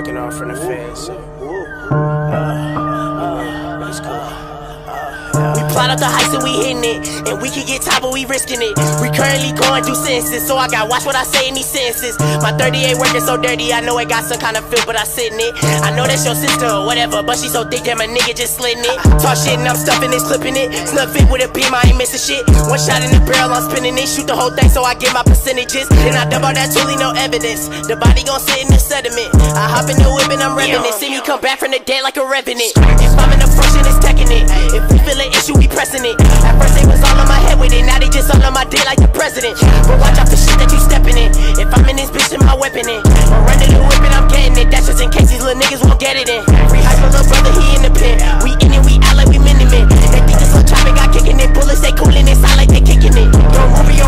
fucking off from the feds, so it's cool. We plot up the heist and we hitting it, and we can get top but we risking it. We currently going through sentences, so I gotta watch what I say in these sentences. My 38 working so dirty, I know it got some kind of feel, but I sit in it. I know that's your sister or whatever, but she so thick that my nigga just slitting it. Talk shit and I'm stuffing this, clipping it. Snug fit with a beam, I ain't missing shit. One shot in the barrel, I'm spinning it. Shoot the whole thing so I get my percentages. Then I dump out that truly no evidence. The body gon' sit in the sediment. I hop in the whip and I'm revving it. See me come back from the dead like a revenant. If I'm in the function, it's teching it. If we feel an issue, we pressing it. At first they was all on my head with it, now they just all on my dick like the president. But watch out for shit that you stepping in. If I'm in this bitch, then my weapon in. I'm running the whip and I'm getting it. That's just in case these little niggas won't get it in. Free high for little brother, he in the pen. We in it, we out like we minimum. They think this little traffic got kicking it. Bullets, they coolin' it, sound like they kicking it. Don't move your